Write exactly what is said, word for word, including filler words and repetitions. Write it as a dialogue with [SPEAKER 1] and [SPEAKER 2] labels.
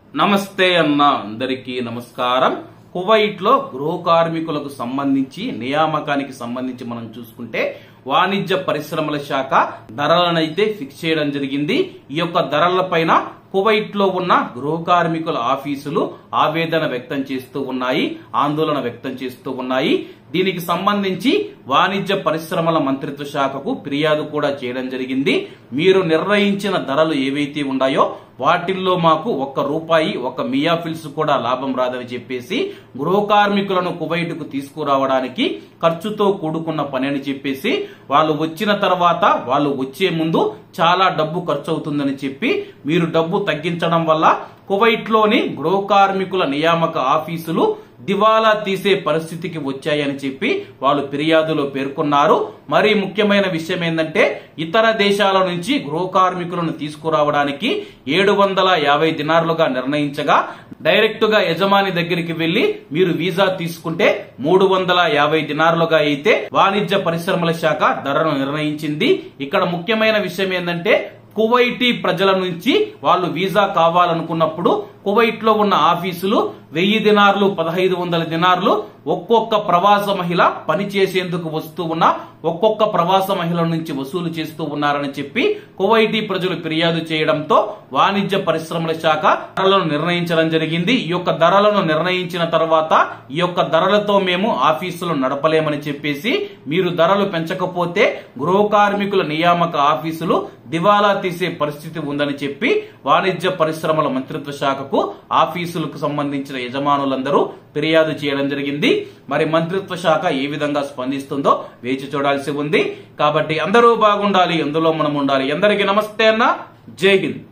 [SPEAKER 1] నమస్తే అన్న అందరికీ నమస్కారం. కువైట్ లో గృహ కార్మికులకు సంబంధించి నియామకానికి సంబంధించి మనం చూసుకుంటే వాణిజ్య పరిశ్రమల శాఖ ధరలనైతే ఫిక్స్ చేయడం జరిగింది. ఈ యొక్క ధరల పైన కువైట్ లో ఉన్న గృహ కార్మికుల ఆఫీసులు ఆవేదన వ్యక్తం చేస్తూ ఉన్నాయి, ఆందోళన వ్యక్తం చేస్తూ ఉన్నాయి. దీనికి సంబంధించి వాణిజ్య పరిశ్రమల మంత్రిత్వ శాఖకు ఫిర్యాదు కూడా చేయడం జరిగింది. మీరు నిర్ణయించిన ధరలు ఏవైతే ఉన్నాయో వాటిల్లో మాకు ఒక్క రూపాయి ఒక్క మియాఫిల్స్ కూడా లాభం రాదని చెప్పేసి గృహ కార్మికులను కువైట్ కు తీసుకురావడానికి ఖర్చుతో కూడుకున్న పని అని చెప్పేసి వాళ్ళు వచ్చిన తర్వాత వాళ్ళు వచ్చే ముందు చాలా డబ్బు ఖర్చు అవుతుందని చెప్పి మీరు డబ్బు తగ్గించడం వల్ల కువైట్ లోని గృహ కార్మికుల నియామక ఆఫీసులు దివాలా తీసే పరిస్థితికి వచ్చాయని చెప్పి వాళ్ళు ఫిర్యాదులో పేర్కొన్నారు. మరి ముఖ్యమైన విషయం ఏంటంటే ఇతర దేశాల నుంచి గృహ కార్మికులను తీసుకురావడానికి ఏడు వందల యాభై దినార్లుగా నిర్ణయించగా డైరెక్ట్ గా యజమాని దగ్గరికి వెళ్లి మీరు వీసా తీసుకుంటే మూడు వందల యాభై దినార్లుగా అయితే వాణిజ్య పరిశ్రమల శాఖ ధరను నిర్ణయించింది. ఇక్కడ ముఖ్యమైన విషయం ఏంటంటే కువైటీ ప్రజల నుంచి వాళ్ళు వీసా కావాలనుకున్నప్పుడు కువైట్ లో ఉన్న ఆఫీసులు వెయ్యి దినార్లు పదహైదు వందల దినార్లు ఒక్కొక్క ప్రవాస మహిళ పని చేసేందుకు వస్తూ ఉన్న ఒక్కొక్క ప్రవాస మహిళ నుంచి వసూలు చేస్తూ ఉన్నారని చెప్పి కువైటీ ప్రజలు ఫిర్యాదు చేయడంతో వాణిజ్య పరిశ్రమల శాఖ ధరలను నిర్ణయించడం జరిగింది. ఈ యొక్క ధరలను నిర్ణయించిన తర్వాత ఈ యొక్క ధరలతో మేము ఆఫీసులు నడపలేమని చెప్పేసి మీరు ధరలు పెంచకపోతే గృహ కార్మికుల నియామక ఆఫీసులు దివాలా తీసే పరిస్థితి ఉందని చెప్పి వాణిజ్య పరిశ్రమల మంత్రిత్వ శాఖకు ఆఫీసులకు సంబంధించిన యజమానులందరూ ఫిర్యాదు చేయడం జరిగింది. మరి మంత్రిత్వ శాఖ ఏ విధంగా స్పందిస్తుందో వేచి చూడాల్సి ఉంది. కాబట్టి అందరూ బాగుండాలి, అందులో మనం ఉండాలి. అందరికీ నమస్తే అన్న, జై హింద్.